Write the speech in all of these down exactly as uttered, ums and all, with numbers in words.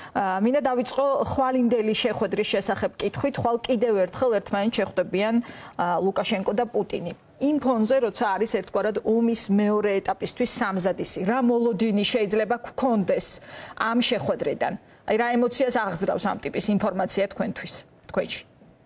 მინდა დავიწყო ხვალინდელი შეხვედრის შესახებ კითხვით, ხვალ კიდევ ერთხელ ერთმანეთს შეხვდებიან ლუკაშენკო და პუტინი. იმ ფონზე, როცა არის ერთგვარად ომის მეორე ეტაპისთვის სამზადისი, რა მოლოდინი შეიძლება გქონდეს ამ შეხვედრიდან? აი რა ემოციას აღზრავს ამ ტიპის ინფორმაცია თქვენთვის, თქვენში?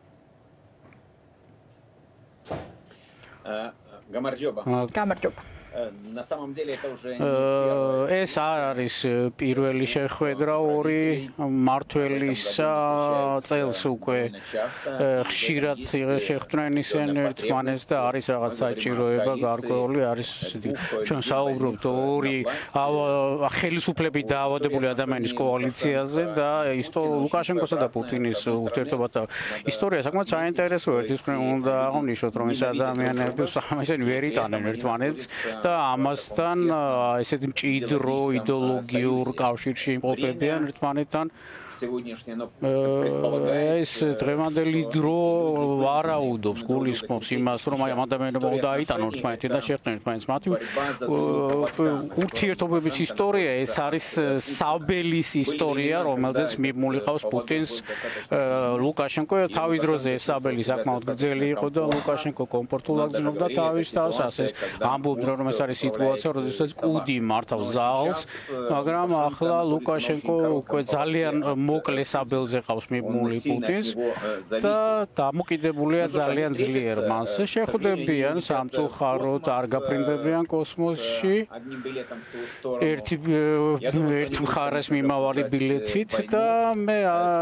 გამარჯობა. გამარჯობა. На самом деле это уже ეს არ არის პირველი შეხვედრა ორი მმართველის წელს უკვე ხშირად შეხვდნენ ისინი ერთმანეთს და არის რაღაც საჭიროება გარკვეული არის ჩვენ საუბრობთ ორი ხელისუფლებით დაავადებული ადამიანის კოალიციაზე და ლუკაშენკოსა და პუტინის ურთიერთობათა ისტორია საკმაოდ საინტერესოა. ერთის მხრიდან უნდა აღვნიშნოთ რომ ეს ადამიანები ისინი ვერ იტანენ ერთმანეთს და ამასთან ესეთი მჭიდრო იდეოლოგიურ კავშირში იმყოფებიან ერთმანეთთან. ეს დღევანდელი დრო ვარაუდობს, გულისხმობს იმას, რომ აი ამ ადამიანებმა უნდა აიტანონ ერთმანეთი და შეხვდნენ ერთმანეთს. მათი ურთიერთობების ისტორია ეს არის საბელის ისტორია, რომელზეც მიბმული ყავს პუტინს ლუკაშენკო. თავის დროზე ეს საბელი საკმაოდ გრძელი იყო და ლუკაშენკო კომფორტულად გრძნობდა თავის თავს, ასე ამბობდნენ, რომ ეს არის სიტუაცია, როდესაც კუდი მართავს ზალს, მაგრამ ახლა ლუკაშენკო უკვე ძალიან მოკლე საბელზე ყავს მიბმული პუტინს და დამოკიდებულია ძალიან ძლიერ მასზე. შეხვდებიან სამწუხაროდ არ გაფრინდებიან კოსმოსში ერთი ერთ მხარეს მიმავალი ბილეთით და მე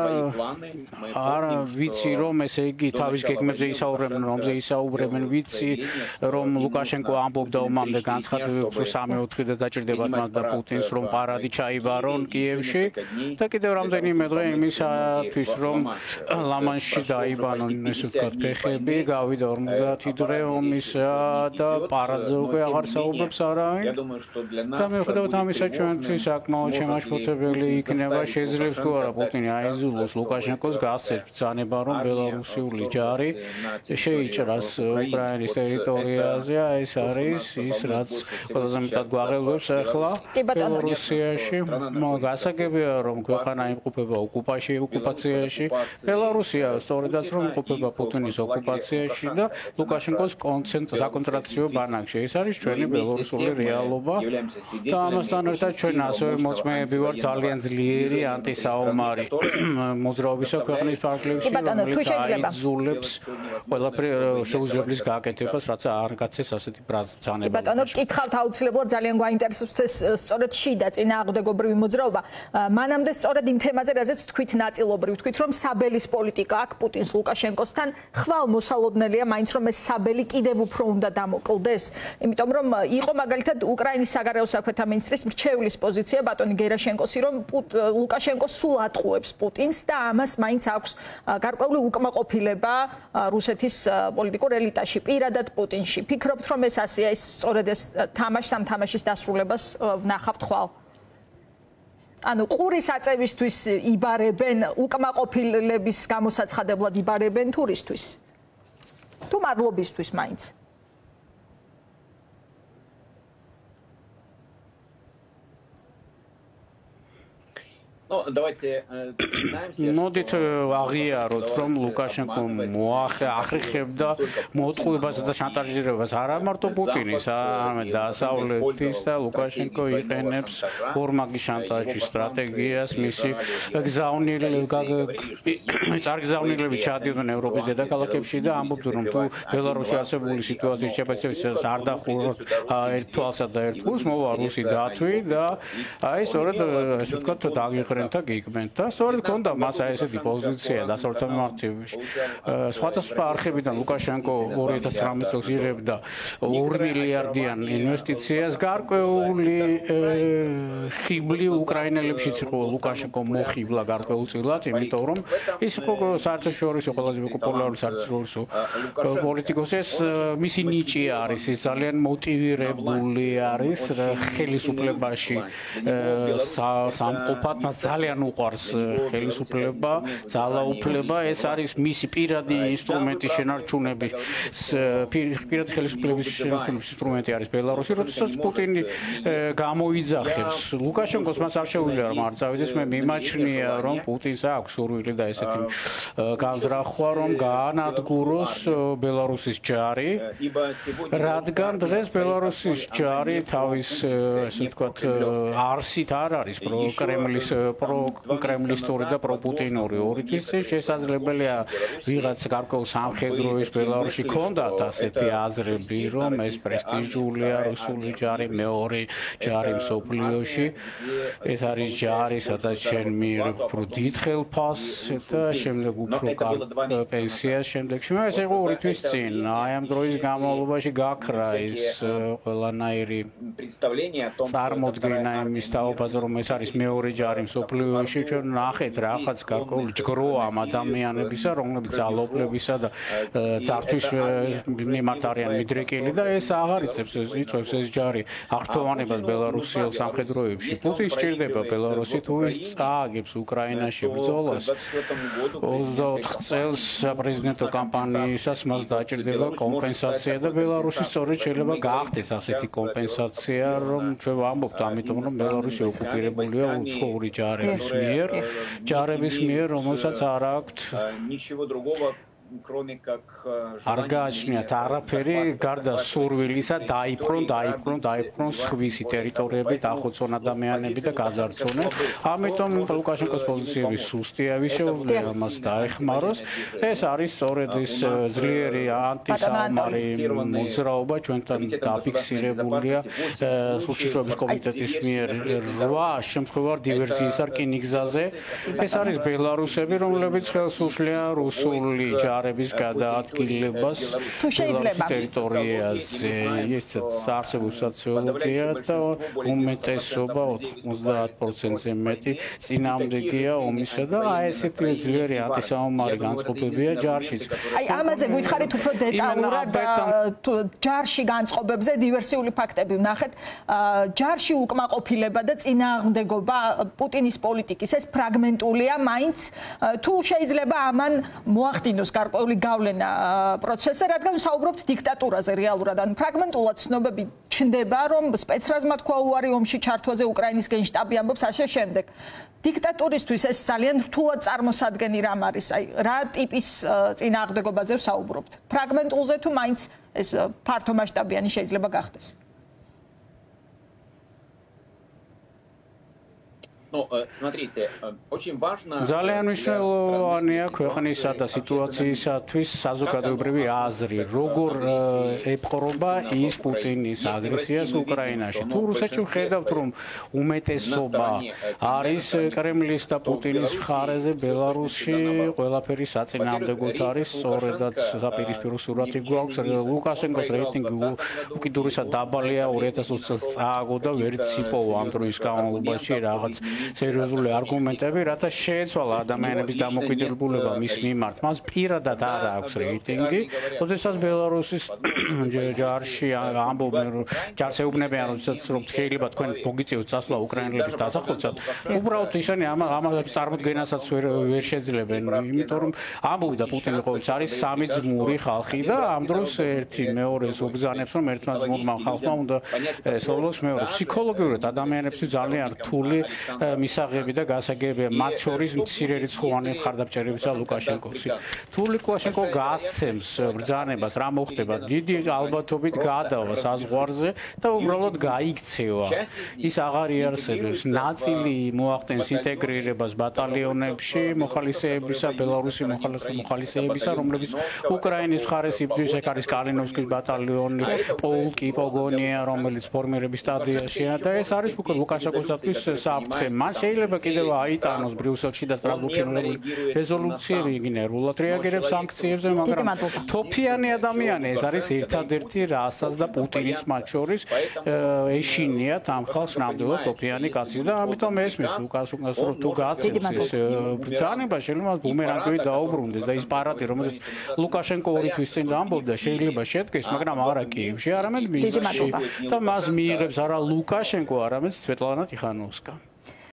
არ ვიცი რომ ესე იგი თავის გეგმებზე ისაუბრებენ, რომზე ისაუბრებენ, ვიცი რომ ლუკაშენკო ამბობდა ომამდე განცხადებებს სამი ოთხი და დაჭირდებათ მას და პუტინს რომ პარადი ჩაიბარონ კიევში და კიდევ რამდენიმე დღე იმისათვის რომ ლამანში დაიბანონ ესე ვთქვათ ფეხები, გავიდა ორმოცდაათი დღე ომისა და პარადზე უკვე აღარ საუბრობს არავინ. და მიუხედავად ამისა ჩვენთვის საკმაოდ შემაშფოთებელი იქნება, შეიძლება თუ არა პუტინი აიძულოს ლუკაშენკოს გასცეს ბრძანება რომ ბელარუსიული ჯარი შეიჭრას უკრაინის ტერიტორიაზე. ეს არის ის რაც ყველაზე მეტად გვაღელვებს ახლა ბელარუსიაში. გასაგებია რომ ქვეყანა იმყოფება ოკუპაციაში, ოკუპაციაში. ბელარუსია სწორედაც რომ იმყოფება პუტინის ოკუპაციაში და ლუკაშენკოს საკონცენტრაციო ბანაკში. ეს არის ჩვენი ბელარუსული რეალობა და ამასთან ერთად ჩვენ ასევე მოწმეები ვართ ძალიან ძლიერი ანტისაომარი მოძრაობისა ქვეყნის ფარგლებში, რომელიც აიძულებს ყველაფერი შეუძლებლის გაკეთებას, რაც არ გაცეს ასეთი ბრძანება. ბატონო, გითხავთ აუცილებლად ძალიან გვაინტერესებს ეს სწორედ შიდა წინააღმდეგობრივი მოძრაობა. მანამდე სწორედ იმ თემაზე, რაზეც თქვით ნაწილობრივ, თქვით რომ საბელის პოლიტიკა აქ პუტინს ლუკაშენკოსთან ხვალ მოსალოდნელია, მაინც რომ ეს საბელი კიდევ უფრო უნდა დამოკლდეს, იმიტომ რომ იყო მაგალითად უკრაინის საგარეო საქმეთა მინისტრის მრჩევლის პოზიცია ბატონი გერაშენკოსი, რომ ლუკაშენკო სულ ატყუებს პუტინს და ამას მაინც აქვს გარკვეული უკმაყოფილება რუსეთის პოლიტიკურ ელიტაში, პირადად პუტინში. ფიქრობთ რომ ეს ასეა, ის სწორედ ეს თამაშს ამ თამაშის დასრულებას ვნახავთ ხვალ? ანუ ყურის აწევისთვის იბარებენ, უკმაყოფილების გამოსაცხადებლად იბარებენ თურისთვის? თუ მადლობისთვის მაინც? მოდით აღიაროთ რომ ლუკაშენკო მოახერხებდა მოტყუებასა და შანტაჟირებას არა მარტო პუტინის, არამედ დასავლეთის და ლუკაშენკო იყენებს ორმაგი შანტაჟის სტრატეგიას. მისი წარგზავნილები ჩადიოდნენ ევროპის დედაქალაქებში და ამბობდნენ რომ თუ ბელარუსში არსებული სიტუაციის შეფასებას არ დახუროთ ერთ თვალსა და ერთ ფულს, მოვა რუსი დათვი და აი სწორედ ესე ვთქვათ დაგიხრენ და გიგმენთ და სწორედ ქონდა მას ესეთი პოზიცია დასავლეთ მიმართებაში. სხვადასხვა არხებიდან ლუკაშენკო ორი ათას ცხრამეტ წელს იღებდა ორი მილიარდიან ინვესტიციას. გარკვეული ხიბლი უკრაინელებშიც იყო ლუკაშენკო მოხიბლა გარკვეულწილად, იმიტომ რომ ის იყო საერთაშორისო ყველაზე პოპულარული საერთაშორისო პოლიტიკოსი. ეს მისი ნიჭი არის, ის ძალიან მოტივირებული არის ხელისუფლებაში სამყოფად, ძალიან უყვარს ხელისუფლება, ძალაუფლება, ეს არის მისი პირადი ინსტრუმენტი შენარჩუნების პირადი ხელისუფლების შენარჩუნების ინსტრუმენტი არის ბელარუსი, როდესაც პუტინი გამოიძახებს ლუკაშენკოს მას არ შეუძლია რომ არ წავიდეს, მე მიმაჩნია რომ პუტინს აქვს სურვილი და ესეთი განზრახვა რომ გაანადგუროს ბელარუსის ჯარი, რადგან დღეს ბელარუსის ჯარი თავის ესე ვთქვათ არსით არ არის პროკრემლის პროკრემლისტური და პროპუტინური ორი თვის წინ შესაძლებელია ვიღაც გარკვეულ სამხედროების ბელარუსში ქონდათ ასეთი აზრები რომ ეს პრესტიჟულია რუსული ჯარი მეორე ჯარი მსოფლიოში ეს არის ჯარი სადაც შენ მიიღებ უფრო დიდ ხელფას და შემდეგ უფრო კარგ პენსიას შემდეგში მაგრამ ეს იყო ორი თვის წინ აი ამ დროის განმავლობაში გაქრა ის ყველანაირი წარმოდგენა იმის თაობაზე რომ ეს არის მეორე ჯარი მსოფლიოში ჩვენ ნახეთ რაღაც გარკვეულ ჯგრო ამ ადამიანებისა რომლებიც ძალაუფლებისა და ძართვის მიმართ არიან მიდრეკილი და ეს აღარ იწევს იწევს ეს ჯარი აღრთოვანებას ბელარუსიელ სამხედროებში პუტინს სჭირდება ბელარუსი თუ ის წააგებს უკრაინაში ბრძოლას ოცდაოთხ წელს საპრეზიდენტო კამპანიისას მას დაჭირდება კომპენსაცია და ბელარუსი სწორედ შეიძლება გაახდეს ასეთი კომპენსაცია რომ ჩვენ ვამბობთ ამიტომ რომ ბელარუსი ოკუპირებულია უცხოური ჯარების მიერ ჯარების მიერ რომელსაც არ აქვთ არ გააჩნიათ არაფერი გარდა სურვილისა დაიფრონ დაიფრონ დაიფრონ სხვისი ტერიტორიები დახოცონ ადამიანები და გაძარცვნენ ამიტომ ლუკაშენკოს პოზიციები სუსტია ვის შეუძლია მას დაეხმაროს ეს არის სწორედ ის ძლიერი ანტისალმარი მოძრაობა ჩვენთან დაფიქსირებულია სულშიშროების კომიტეტის მიერ რვა შემთხვევარ დივერსიის რკინიგზაზე ეს არის ბელარუსები რომლებიც ხელს უშლიან რუსული ჯარების გადაადგილებას თუ შეიძლება ტერიტორიაზე ესაც არსებობს სოციოლოგია და უმეტესობა ოცდაათ პროცენტზე მეტი წინამდებია ომისა და აი ესეთი ძლიერი ანტისალმარი განწყობებია ჯარშიც აი ამაზე გითხარით უფრო დეტალურად ჯარში განწყობებზე დივერსიული ფაქტები ვნახეთ ჯარში უკმაყოფილება და წინააღმდეგობა პუტინის პოლიტიკის ეს ფრაგმენტულია მაინც თუ შეიძლება ამან მოახდინოს გარკვეული გავლენა პროცესზე რადგან საუბრობთ დიქტატურაზე რეალურად ან ფრაგმენტულად ცნობები ჩნდება რომ სპეცრაზმა თქვა უარი ომში ჩართვაზე უკრაინის გენშტაბი ამბობს ასე შემდეგ დიქტატურისთვის ეს ძალიან რთულად წარმოსადგენი რამ არის აი რა ტიპის წინააღმდეგობაზე საუბრობთ ფრაგმენტულზე თუ მაინც ეს ფართო მასშტაბიანი შეიძლება გახდეს Ну, смотрите, очень важно ძალიან მნიშვნელოვანია ქვეყნისა და სიტუაციისათვის საზოგადოებრივი აზრი, როგორ ეპყრობა ის პუტინის აგრესიას უკრაინაში. თუ რუსეთში ვხედავთ, რომ უმეტესობა არის კრემლის და პუტინის მხარეზე, ბელარუსში ყველაფერი საწინააღმდეგოდ არის, სწორედაც საპირისპირო სურათი გვაქვს. ლუკაშენკოს რეიტინგი უკიდურესად დაბალია, ორი ათას ოცი წელს წააგო და ვერც იპოვა ამ დროის განმავლობაში რაღაც სერიოზული არგუმენტები, რათა შეეცვალა ადამიანების დამოუკიდებლობა მის მიმართ. მას პირადად არ აქვს რეიტინგი. როდესაც ბელარუსის ჯარში ამბობენ, რომ ჯარს ეუბნებიან, რომ შეიძლება თქვენ მოგიწიოთ წასვლა უკრაინელების დასახელწად, უბრალოდ ისინი ამას წარმოდგენასაც ვერ ვერ შეძლებენ, იმიტომ რომ ამბობდა პუტინი ყოველთვის არის სამი ძმური ხალხი და ამ დროს ერთი მეორეს უბრძანებს, რომ ერთმა ძმურმა ხალხმა უნდა სოლოს მეორე. ფსიქოლოგიურად ადამიანებს ძალიან რთული მისაღები და გასაგებია მათ შორის მცირერიცხოვანი მხარდამჭერებისა ლუკაშენკოსი. თუ ლუკაშენკო გასცემს ბრძანებას, რა მოხდება? დიდი ალბათობით გადავა საზღვარზე და უბრალოდ გაიქცევა. ის აღარ იარსებებს. ნაწილი მოახდენს ინტეგრირებას ბატალიონებში, მოხალისეებისა, ბელარუსი მოხალისეებისა, რომლებიც უკრაინის მხარეს იბრძვის, ეგ არის კალინოვსკის ბატალიონი, პოლკი, პოგონია, რომელიც ფორმირების სტადიაშია და ეს არის უკვე ლუკაშენკოსთვის საფრთხე. მან შეიძლება კიდევ აიტანოს ბრიუსელში და სტრასბურგში რეზოლუციები იგნერულად რეაგირებს სანქციებზე, მაგრამ თოფიანი ადამიანი ეს არის ერთადერთი რასაც და პუტინის მათ შორის ეშინიათ ამ ხალხს ნამდვილად თოფიანი კაცის და ამიტომ ესმის უკას უკას რომ თუ გაცემს ეს ბრძანება შეიძლება ბუმერანგები დაუბრუნდეს და ის პარადი რომელიც ლუკაშენკო ორი თვის წინ ამბობდა შეიძლება შედგეს, მაგრამ არა კიევში, არამედ მინსკში და მას მიიღებს არა ლუკაშენკო, არამედ სვეტლანა ტიხანოვსკა.